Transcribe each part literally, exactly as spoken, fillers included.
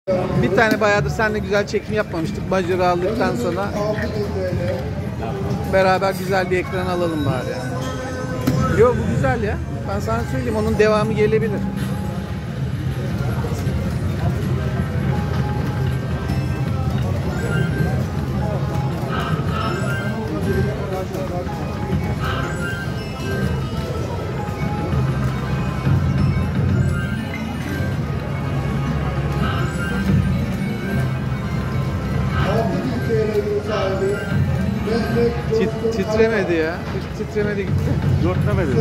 Bir tane bayağıdır seninle güzel çekim yapmamıştık. Bajırı aldıktan sonra beraber güzel bir ekran alalım bari. Yok bu güzel ya. Ben sana söyleyeyim onun devamı gelebilir. Tit titremedi ya. Hiç titremedi gitti. Dörtlemedi.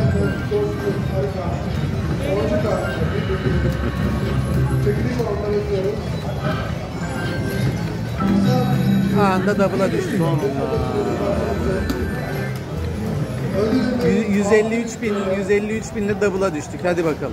Anında double'a düştük. yüz elli üç bin, yüz elli üç binle double'a düştük. Hadi bakalım.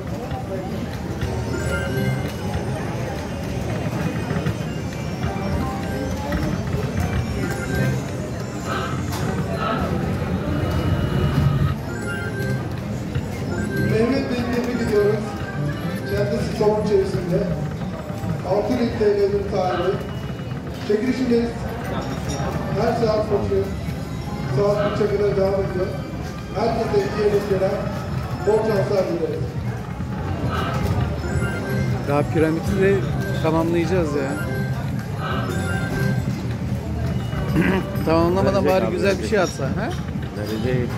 Mehmet Bey'i tebrik ediyoruz. Kendisi sorun içerisinde. altı bin T L'nin tarihi. Çekilişimiz her saat koşuyor. Saat üçe kadar devam ediyor. Herkese iyi eğlenceler. Bol şanslar dileriz. Daha piramidi de tamamlayacağız ya. Tamamlamadan Verecek bari abi, güzel bir verecek. şey atsa. He? Verecek.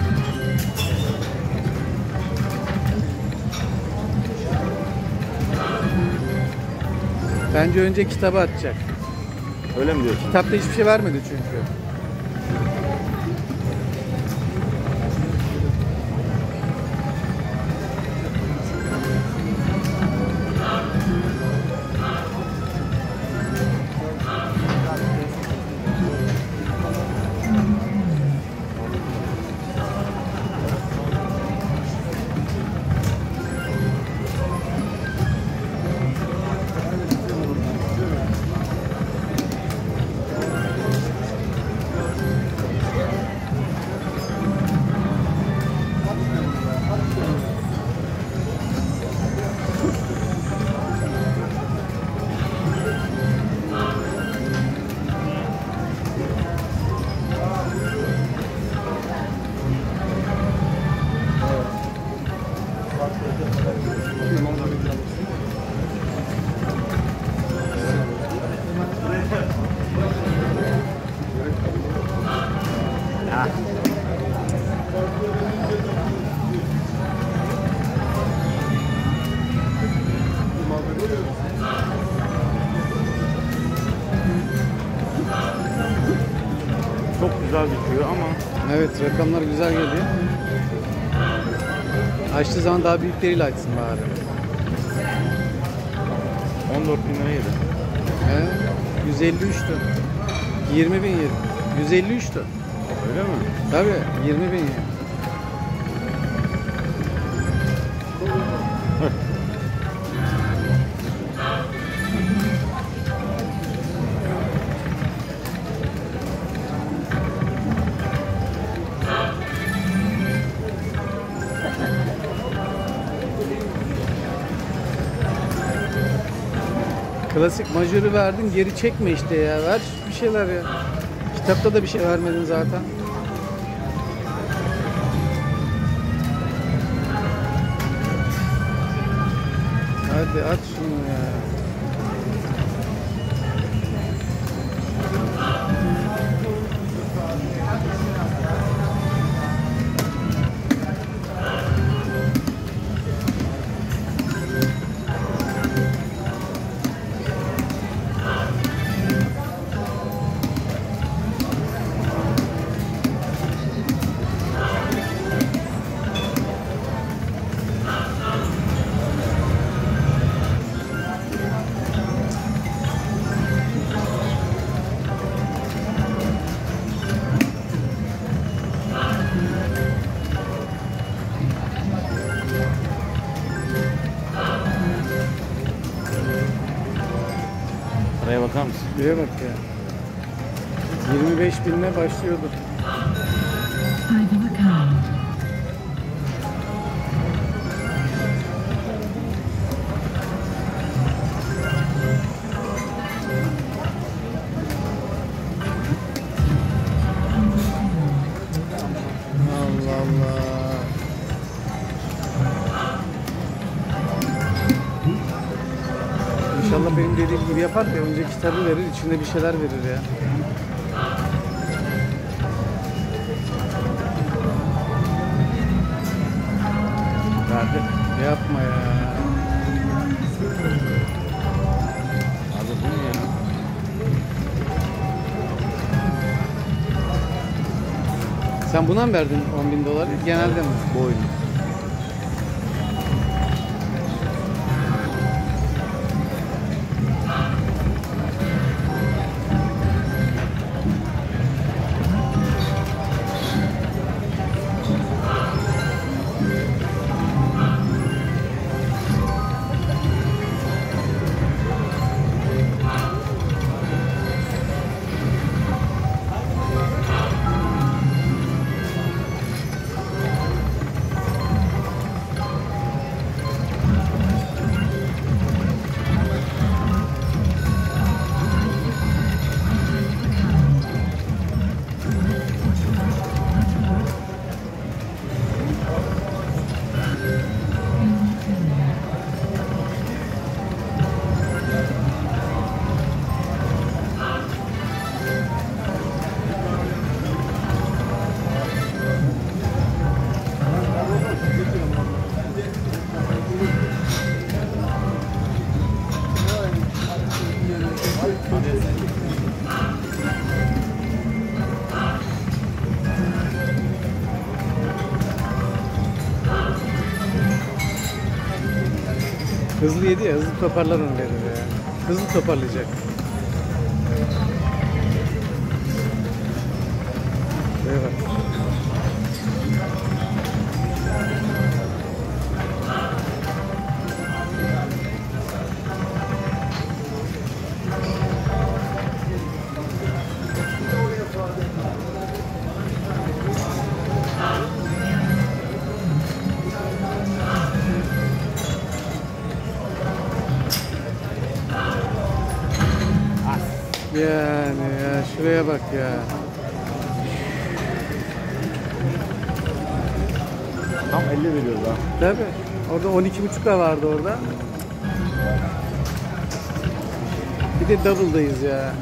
Bence önce kitabı atacak. Öyle mi diyorsun? Kitapta hiçbir şey vermedi çünkü. Çok güzel bitiyor ama Evet, rakamlar güzel geliyor. Açtığı zaman daha büyükleriyle açsın bari. on dört bin lira yedi. He? yüz elli üçtü. yirmi bin yedi. yüz elli üçtü. Öyle mi? Tabii yirmi bin yedi. Klasik majörü verdin, geri çekme işte ya. Ver bir şeyler ya. Kitapta da bir şey vermedin zaten. Hadi aç şunu ya. Paraya bakar mısın? Şuraya bak ya. yirmi beş binle başlıyordu. Five of a kind. İnşallah benim dediğim gibi yapar da önce kitabı verir, içinde bir şeyler verir ya. Verdi. Yapma ya. Abi bu ne ya? Sen buna mı verdin on bin doları? Genelde mi? Bu oyun. Hızlı yedi ya, hızlı toparlar onu dedi ya. Hızlı toparlayacak. Şuraya bak. Yani ya şuraya bak ya. Tam elli veriyoruz ha. Tabii. Orada on iki buçuk da vardı orada. Bir de double'dayız ya.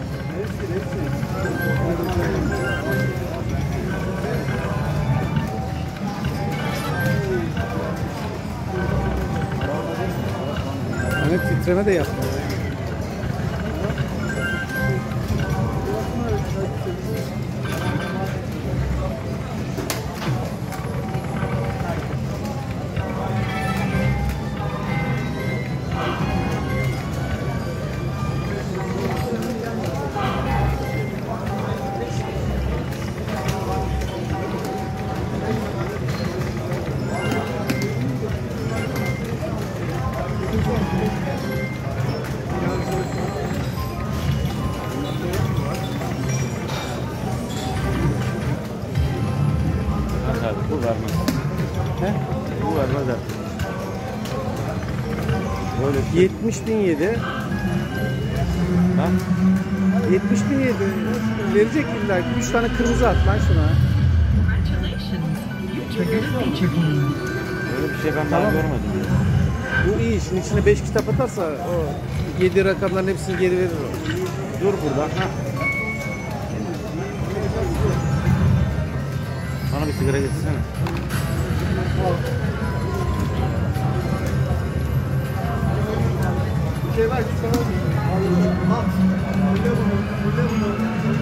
Hani titreme de yapmıyor. Nasıl abi? Bu vermez. He? Bu vermez abi. Böyle yetmiş bin yedi. ha? yetmiş bin yedi. Verecek illa ki. üç tane kırmızı at lan şuna. Congratulations. You triggered a feature game. Böyle bir şey ben daha Tamam. görmedim. Bu iyi. Şimdi içine beş kitap atarsa o yedi rakamların hepsini geri verir o. Dur burada. Ha. Bana bir sigara getirsene. Şey var, sana al. Öyle bunu, öyle bunu.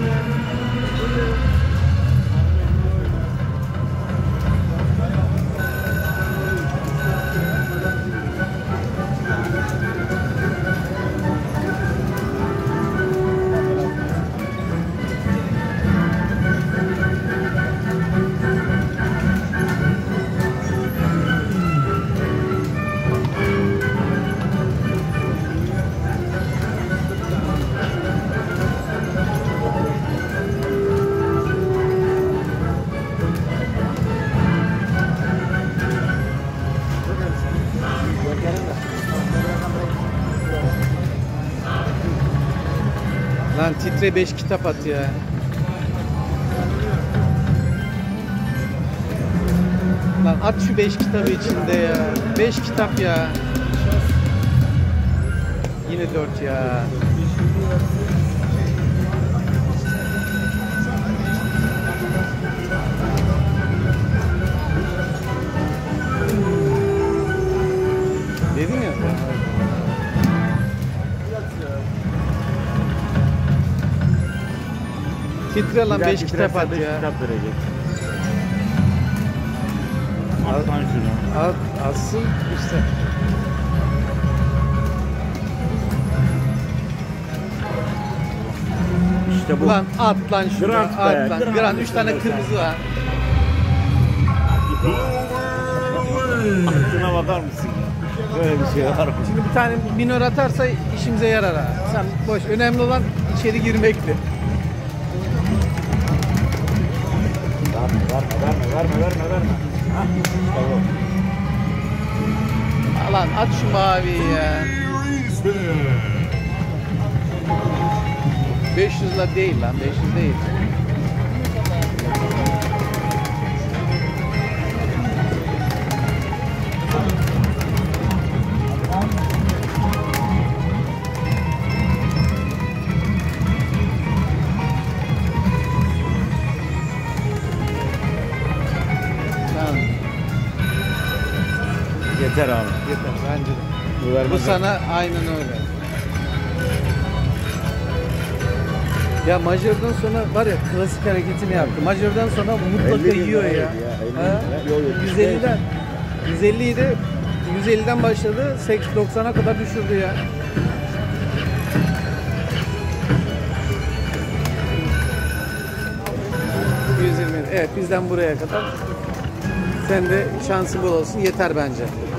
Lan titre beş kitap at ya. Lan at şu beş kitabı içinde ya. beş kitap ya. Yine dört ya. Dedim ya. Titre lan beş kitap at beş ya. kitap verecek. Al lan şunu. At, atsın işte. İşte bu. Ulan at lan şunu. Grant At be, lan. Grant Grant üç tane sen. kırmızı var. Şuna bakar mısın? Böyle bir şey var mı? Şimdi bir tane minör atarsa işimize yarar ha. Sen boş. Önemli olan içeri girmekti. Verme, verme, verme, verme, verme. Hah, işte bu. Lan at şu maviyi ya. beş yüzle değil lan. beş yüz değil. Tamam. Yeter abi. Yeter bence de. Bu, vermez. Bu sana aynen öyle. Ya majörden sonra var ya klasik hareketini yaptı. Majörden sonra mutlaka elli bin yiyor lira ya. yedi ya, elli bin Ha? lira. Yok, yok, yüz elliden yüz elli idi. yüz elliden başladı. seksen doksana kadar düşürdü ya. yüz yirmi. Evet bizden buraya kadar. Sen de şansın bol olsun. Yeter bence.